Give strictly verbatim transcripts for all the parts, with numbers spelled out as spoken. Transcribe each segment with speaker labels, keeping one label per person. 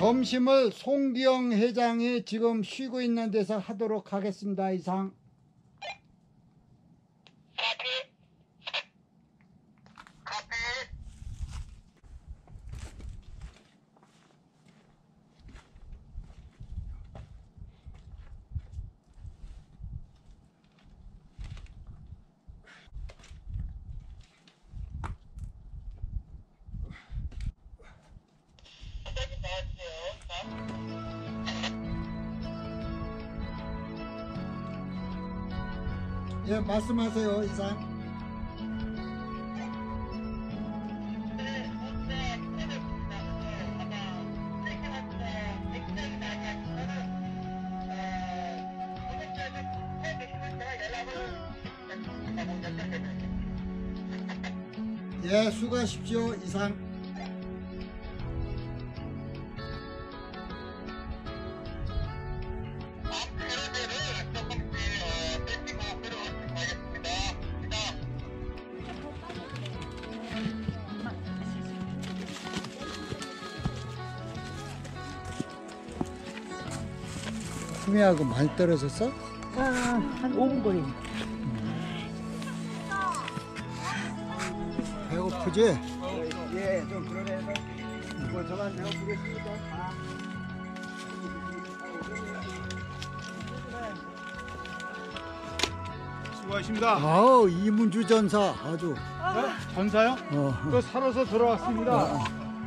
Speaker 1: 점심을 송기영 회장이 지금 쉬고 있는 데서 하도록 하겠습니다. 이상. 예, 말씀하세요. 이상. 예, 수고하십시오. 이상. 수미하고 많이 떨어졌어?
Speaker 2: 아, 한 오 분 거리.
Speaker 1: 배고프지?
Speaker 3: 예, 좀 그러네요. 뭐 저만 배워보겠습니다.
Speaker 4: 수고하십니다.
Speaker 1: 아우, 이문주 전사 아주.
Speaker 4: 네? 전사요?
Speaker 1: 어.
Speaker 4: 그 살아서 돌아왔습니다.
Speaker 1: 어.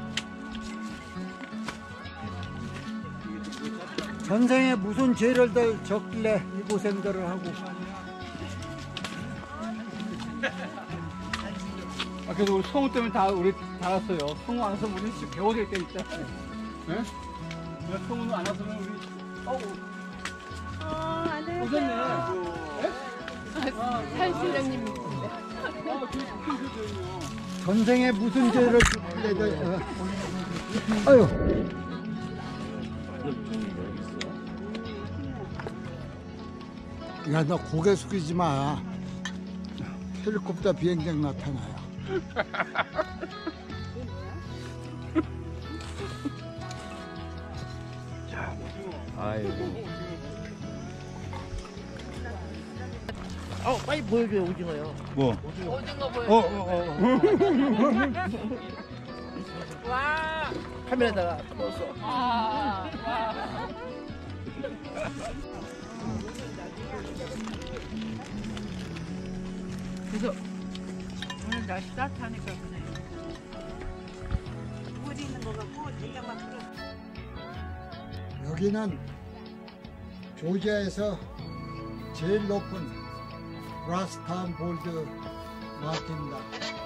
Speaker 1: 전생에 무슨 죄를 졌길래 이 고생들을 하고.
Speaker 4: 아, 그래도 우리 성우 때문에 다 우리 다 왔어요. 성우 안 왔으면 우리 진짜 배워야 될 때 있잖아요. 네? 내가 성우는 안 왔으면 우리 어우.
Speaker 2: 어, 안녕하세요.
Speaker 4: 오셨네.
Speaker 2: 한 실장님.
Speaker 4: 아, 되게 좋으셨네요.
Speaker 1: 전생에 무슨 죄를 졌길래 저, 어. 아유. 야, 너 고개 숙이지 마. 헬리콥터 비행장 나타나요.
Speaker 3: 아이고.
Speaker 2: 어, 빨리 보여줘요, 오징어요.
Speaker 4: 뭐?
Speaker 2: 오징어 보여줘.
Speaker 4: 어, 어, 어.
Speaker 2: 와.
Speaker 3: 카메라에다가 넣었어.
Speaker 2: 와. 와. 그래서 오늘 날씨 따뜻하니까 그냥 물이 있는 거 같고 냉장만 풀어.
Speaker 1: 여기는 조지아에서 제일 높은 브라스타운 볼드 마트입니다.